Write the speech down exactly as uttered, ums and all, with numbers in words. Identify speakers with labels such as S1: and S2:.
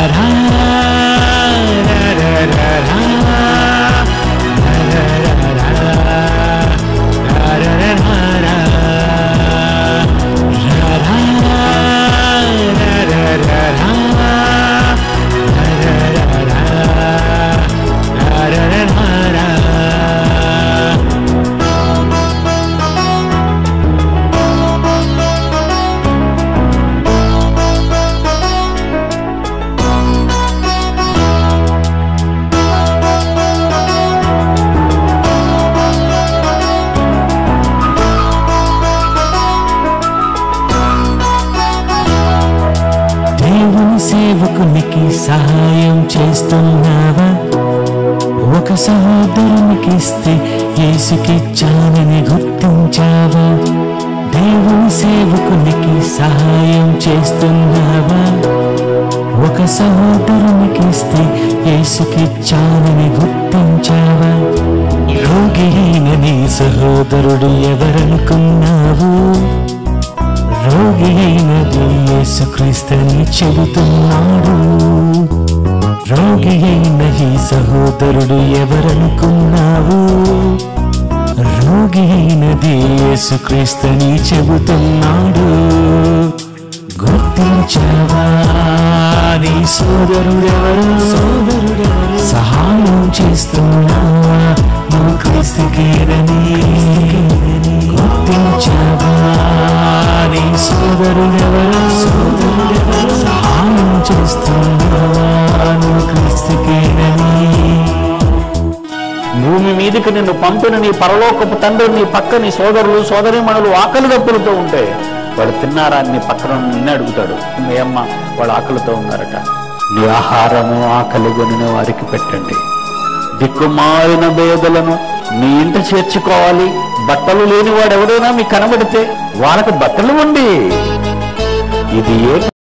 S1: సేవకునికి సహాయం చేస్తున్నావా? ఒక సహోదరునికి ఇస్తే యేసుకిచ్చానని గుర్తించావా? దేవుని సేవకునికి సహాయం చేస్తున్నావా? ఒక సహోదరునికి ఇస్తే యేసుకిచ్చానని గుర్తించావా? రోగి అయిన నీ సహోదరుడు ఎవరనుకున్నావు? రోగి అయినది యేసుక్రీస్తుని చెబుతున్నాడు. రోగి అయిన ఈ సహోదరుడు ఎవరనుకున్నావు? రోగి అయినది యేసుక్రీస్తుని చెబుతున్నాడు. గుర్తించావా నీ సోదరుడెవరు? సోదరుడెవరు? సహాయం చేస్తున్నావా నువ్వు క్రీస్తుకేనని? గుర్తించావా నీ సోదరుడెవరు? సోదరుడెవరు? సహాయం చేస్తున్నావా నువ్వు క్రీస్తుకేనని?
S2: భూమి మీదకి నిన్ను పంపిన నీ పరలోకపు తండ్రి నీ పక్క నీ సోదరులు సోదరీమణులు ఆకలి దప్పులతో ఉంటే వాడు తిన్నారా నీ పక్కన నిన్నే అడుగుతాడు. మీ అమ్మ వాడు ఆకలితో ఉన్నారట. నీ ఆహారము ఆకలి కొనిన వారికి పెట్టండి. దిక్కుమాలిన పేదలను మీ ఇంట చేర్చుకోవాలి. బట్టలు లేని వాడు ఎవరైనా మీకు కనబడితే వాళ్ళకి బట్టలు ఉండి ఇది ఏ